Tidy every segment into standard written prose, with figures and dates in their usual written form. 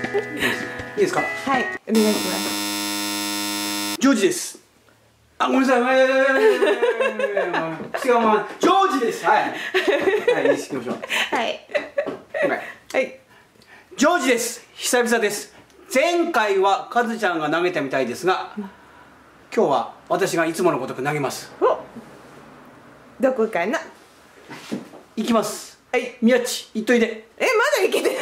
いですか。 はい、お願いします。 ジョージです。あ、ごめんなさい。違う、ジョージです。はい。はい、行きましょう。 はい。はい。 ジョージです。久々です。前回はカズちゃんが投げたみたいですが、今日は私がいつものごとく投げます。 どこかな。 行きます。 はい。 宮地、行っといで。 まだ行けてない。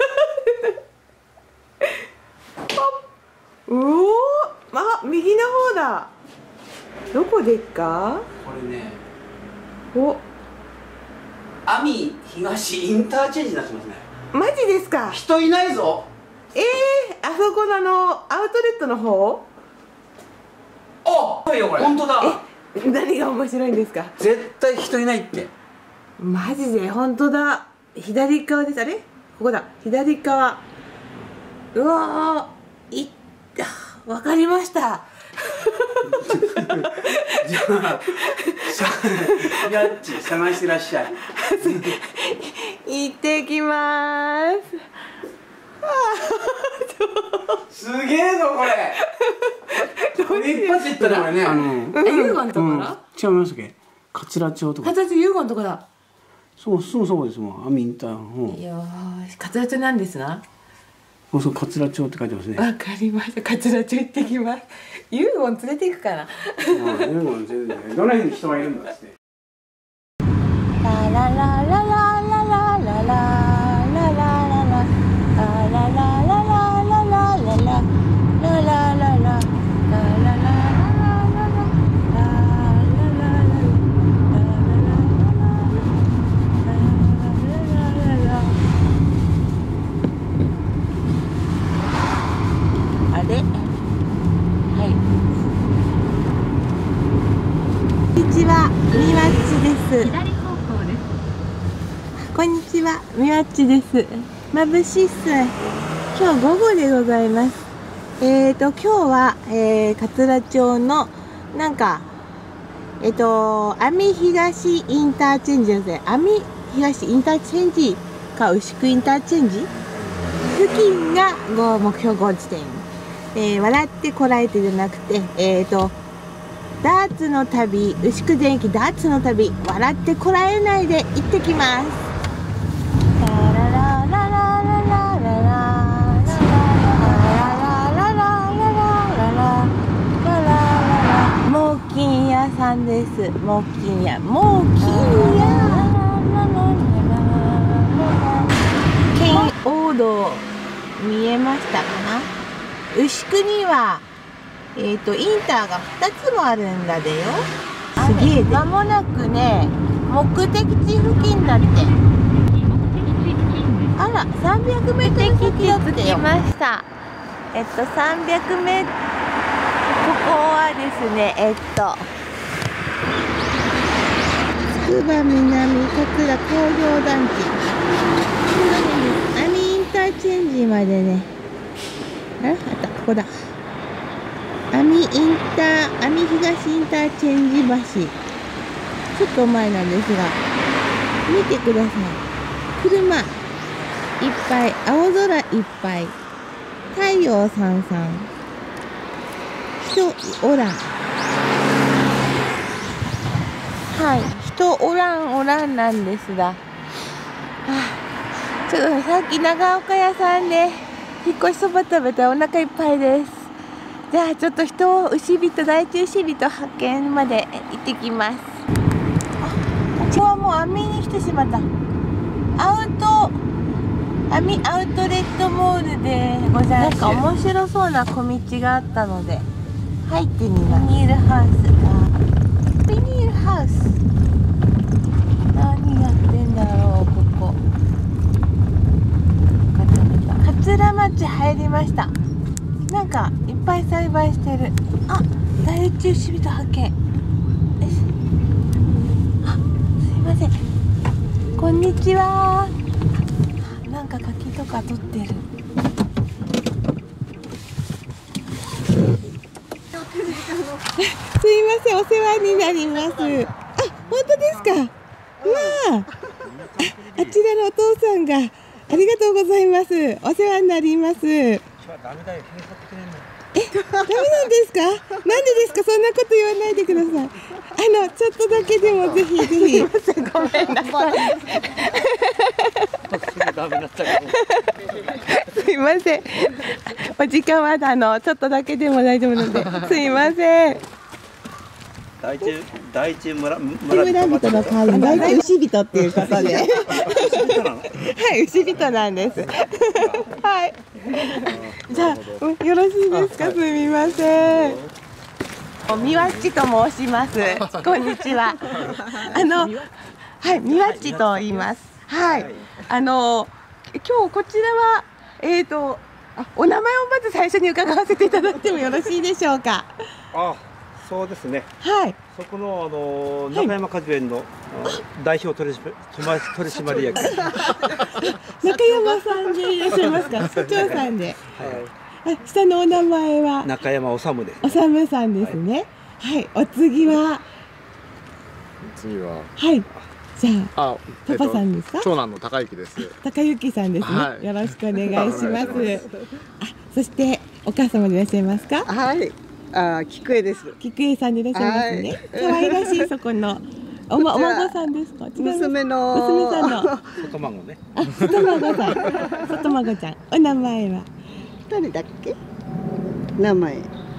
おお、右の方だ。どこでっか。 これね。 お。 阿見東インターチェンジになってますね。 マジですか。 人いないぞ。 あそこのアウトレットの方。 あ、いいよこれ。本当だ。 何が面白いんですか。 絶対人いないって。 マジで本当だ。左側です。あれ、ここだ。左側。うわー、わかりました。 じゃあ、やっち探してらっしゃい。 行ってきまーす。 すげえぞこれ。これ一発いったらこれね。 遊園とかな。 違いますけ。桂町とか。 桂町遊園とかだ。 そうですもん。阿見インター。 よーし、桂町なんですな。 そう、桂町って書いてますね。 わかりました。桂町行ってきます。遊園連れて行くかな。 遊園全然。どの辺に人がいるんだって。 ララララララララララララララこんにちは、みわっちです。眩しいっす。今日午後でございます。今日は、桂町のなんか阿見東インターチェンジですね。阿見東インターチェンジか牛久インターチェンジ付近が目標ゴール地点。笑ってこらえてじゃなくてダーツの旅、牛久全域ダーツの旅、笑ってこらえないで行ってきます。猛禽屋さんです。猛禽屋。圏央道見えましたかな。牛久にはインターが2つもあるんだでよ。すげえ。間もなくね、目的地付近だって。あら、300メートル先だってよ。着きました。300メートル、ここはですね、つくば南桂工業団地。阿見インターチェンジまでね。あった、ここだ。阿見東インターチェンジ橋。ちょっと前なんですが、見てください。車いっぱい、青空いっぱい、太陽さんさん、人おらん。はい、人おらんなんですが、ちょっとさっき長岡屋さんで引っ越しそば食べたらお腹いっぱいです。じゃあちょっと牛人、第一牛人発見まで行ってきます。ここはもう阿見に来てしまった。阿見アウトレットモールでございます。なんか面白そうな小道があったので入ってみます。ビニールハウス。何やってんだろうここ。桂町入りました。なんかいっぱい栽培してる。第一牛人発見。すいません。こんにちは。なんか柿とか取ってる。すいません、お世話になります。本当ですか。まあ、あちらのお父さんがありがとうございます。お世話になります。 ダメだよ、 ダメなんですか？なんでですか？そんなこと言わないでください。ちょっとだけでもぜひぜひ。ごめんなさい。すいません。お時間はちょっとだけでも大丈夫なので、すいません。 第一村人の代わりに第一牛人っていうことで。はい、牛人なんです。はい。じゃあよろしいですか？すみません。みわっちと申します。こんにちは。はい、みわっちと言います。はい。今日こちらはお名前をまず最初に伺わせていただいてもよろしいでしょうか。 あ、そうですね。 はい。 そこの中山果樹園の代表取締役。 中山さんでいらっしゃいますか。社長さんで。下のお名前は中山治です。 治さんですね。はい。お次は。はい。じゃあパパさんですか。 長男の高幸です。 高幸さんですね。よろしくお願いします。そしてお母様でいらっしゃいますか。 はい。菊江です。 菊江さんでいらっしゃいますね。可愛らしいそこのお孫さんですか。 娘さんの。 外孫ね。 外孫さん。外孫ちゃん。お名前は。 誰だっけ。名前。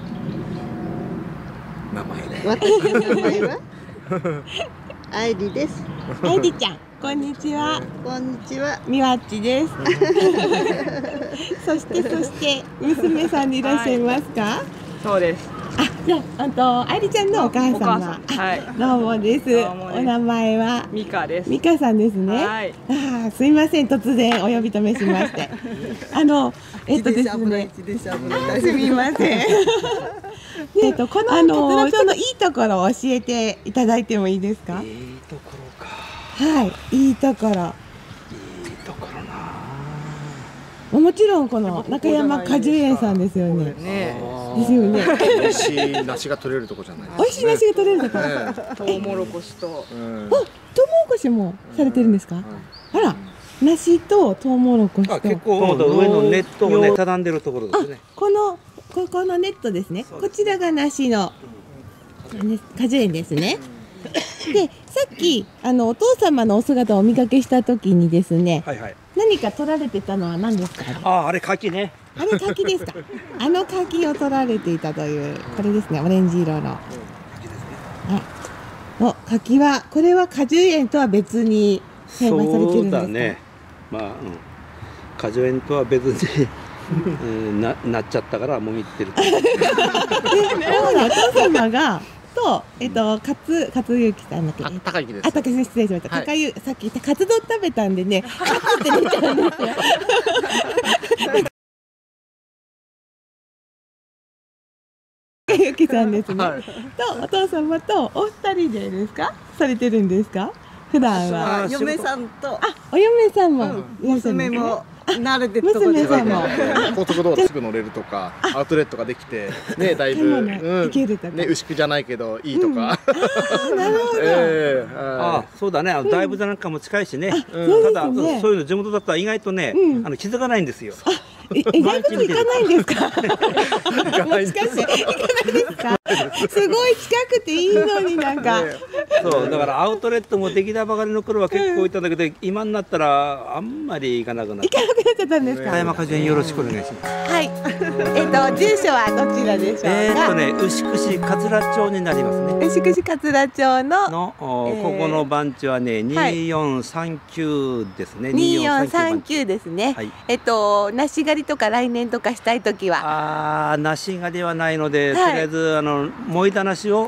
私の名前は。アイリです。 アイリちゃん。こんにちは。 こんにちは。 みわっちです。そして娘さんでいらっしゃいますか。 そうです。 じゃあ愛理ちゃんのお母様。はい。どうもです。お名前はミカです。 ミカさんですね。 はい。 すいません、突然お呼び止めしまして。ですね。すみません。この今のいいところを教えていただいてもいいですか。 いいところか。 はい、いいところ。いいところな。もちろんこの中山果樹園さんですよね。ですよね。 美味しい梨が取れるとこじゃない。 美味しい梨が取れるとこ。 トウモロコシと。 トウモロコシもされてるんですか。あら、梨とトウモロコシと。 結構上のネットをね畳んでるところですね。 ここのネットですね。こちらが梨の果樹園ですね。で、さっきお父様のお姿をお見かけした時にですね。何か取られてたのは何ですか。 あれ柿ね。 あれ柿ですか。柿を取られていたというこれですね。オレンジ色の。柿はこれは果樹園とは別に栽培されてるんですか。そうだね。 果樹園とは別になっちゃったからもみってる。 お父様が。勝幸さんだっけ。 高幸です。 高幸失礼しました。さっきカツ丼食べたんでね。カツって出ちゃうんですよ。高幸さんですね。とお父様とお二人でですか。されてるんですか。普段は。 嫁さんと。 お嫁さんも。 娘も。慣れてるとこ娘さんも高速道路すぐ乗れるとかアウトレットができてね、だいぶね牛久じゃないけどいいとか。 なるほど。 そうだね。大仏なんかも近いしね。ただそういうの地元だったら意外とね気づかないんですよ。 大仏行かないんですか。もしかして行かないですか。すごい近くていいのになんか。 そうだからアウトレットもできたばかりの頃は結構行ったんだけど、今になったらあんまり行かなくなっちゃったんですか。 中山果樹園よろしくお願いします。 はい。住所はどちらでしょうか。 牛久市桂町になりますね。 牛久市桂町のここの番地はね2439ですね。 2439ですね。梨狩りとか来年とかしたいときは。 梨狩りはないので、とりあえずもいだ梨を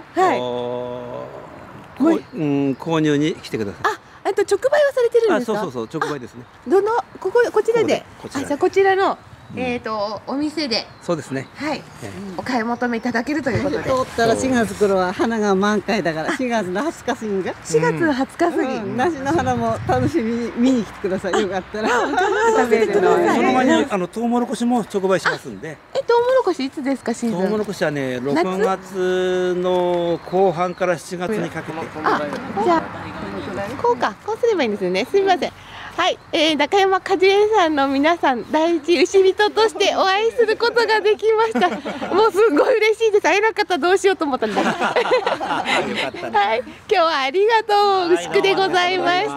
購入に来てください。 直売はされてるんですか。 そう直売ですね。 こちらで。じゃあこちらのお店で。 そうですね。 はい。お買い求めいただけるということで。 通ったら4月頃は花が満開だから4月の20日過ぎが。 4月の20日過ぎ。 梨の花も楽しみに見に来てください。よかったら。 食べるの。 その前にトウモロコシも直売しますんで。 トウモロコシいつですかシーズン。 トウモロコシはね6月の後半から7月にかけて。 じゃあこうすればいいんですよね。すみません。 はい、中山果樹園さんの皆さん、第一牛人としてお会いすることができました。もうすごい嬉しいです。会えなかったらどうしようと思ったんだ。はい、今日はありがとう、牛久でございました。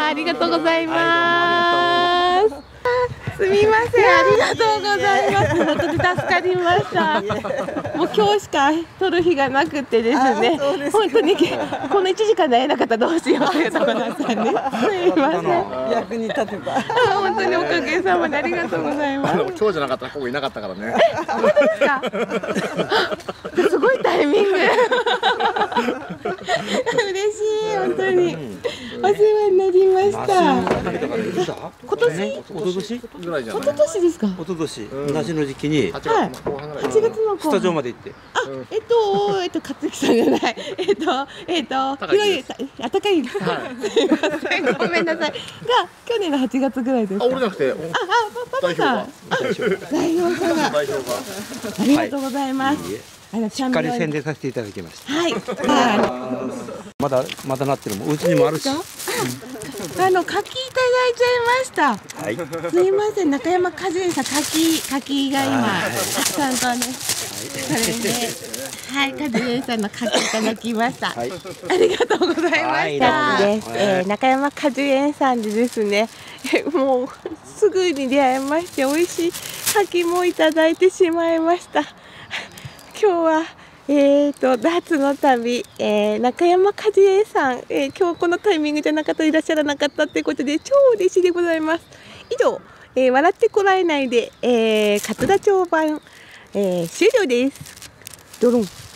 ありがとうございます。すみません、ありがとうございます。本当に助かりました。もう今日しか撮る日がなくてですね。本当にこの1時間で会えなかったらどうしようというところだったんです。すみません。 役に立てば。 本当におかげさまでありがとうございます。 今日じゃなかったらここいなかったからね。 本当ですか。すごいタイミング。嬉しい、本当に。お世話になりました。今年？ おととしぐらいじゃない。 一昨年ですか。 おととし梨の時期に 8月の後半ぐらい。 8月のスタジオまで行って、 勝木さんじゃない。高いですか。すいません、ごめんなさい。が去年の8月ぐらいですか。 あ、俺じゃなくて。 パパさん。代表さんが。ありがとうございます。 しっかり宣伝させていただきました。 はい。 まだなってるもん、うちにもあるし。 柿いただいちゃいました。 はい。 すいません、中山果樹園さん、柿が今たくさんとね。それで、はい、果樹園さんの柿いただきました。ありがとうございました。中山果樹園さんでですね、もうすぐに出会いまして、美味しい柿もいただいてしまいました。今日はダーツの旅、中山果樹園さん、今日このタイミングじゃなかったらいらっしゃらなかったということで超嬉しいでございます。以上、笑ってこらえないで、桂町版、終了です。ドロン。